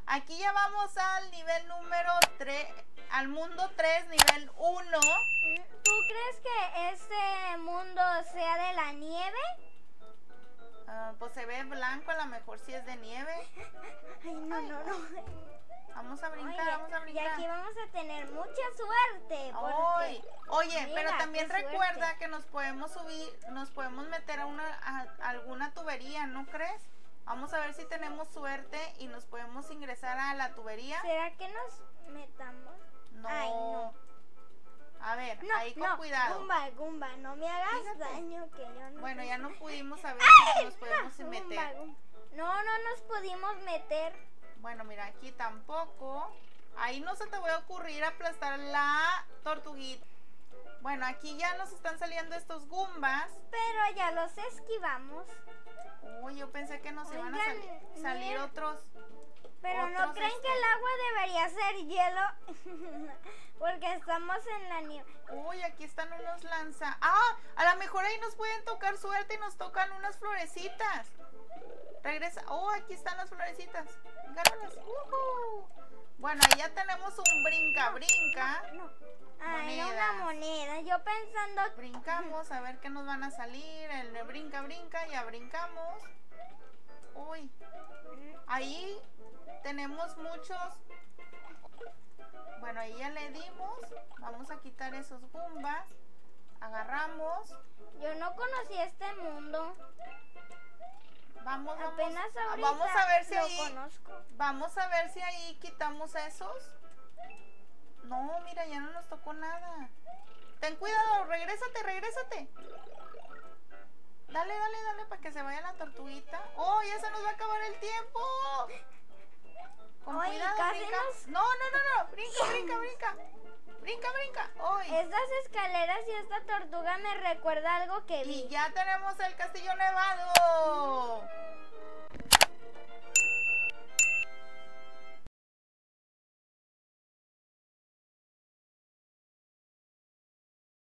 Aquí ya vamos al nivel número 3, al mundo 3, nivel 1. ¿Tú crees que este mundo sea de la nieve? Pues se ve blanco, a lo mejor sí es de nieve. Ay, no. Vamos a brincar, Oye, vamos a y brincar. aquí vamos a tener mucha suerte. Oye, Mira, pero también qué recuerda suerte. que nos podemos subir, nos podemos meter a alguna tubería, ¿no crees? Vamos a ver si tenemos suerte y nos podemos ingresar a la tubería. ¿Será que nos metamos? No. Ay, no. A ver, No, ahí con cuidado. Gumba, no me hagas Fíjate. daño, que yo no. Bueno, sé. ya no pudimos saber si nos podemos meter. Gumba. No nos pudimos meter. Bueno, mira, aquí tampoco. Ahí no se te va a ocurrir aplastar la tortuguita. Bueno, aquí ya nos están saliendo estos gumbas. Pero ya los esquivamos. Uy, yo pensé que nos iban a Oigan, salir miren. otros. Pero ¿no otros, creen que el agua debería ser hielo? Porque estamos en la nieve. Uy, aquí están unos lanza. Ah, a lo mejor ahí nos pueden tocar suerte y nos tocan unas florecitas. Regresa. Oh, aquí están las florecitas. Agárralas. Bueno, ahí ya tenemos un brinca. No. Ay, Monedas. una moneda. Yo pensando. Brincamos a ver qué nos van a salir. El de brinca, ya brincamos. Uy, ahí tenemos muchos. Bueno, ahí ya le dimos. Vamos a quitar esos gumbas. Agarramos. Yo no conocí este mundo. Vamos Apenas ahorita vamos a ver si lo ahí. conozco. Vamos a ver si ahí quitamos esos. No, mira, ya no nos tocó nada. Ten cuidado, regrésate. Dale, para que se vaya la tortuguita. Oh, ya se nos va a acabar el tiempo. Con Ay, cuidado, casi brinca. nos- No. Brinca. Ay. Estas escaleras y esta tortuga me recuerda algo que vi. Y ya tenemos el castillo nevado.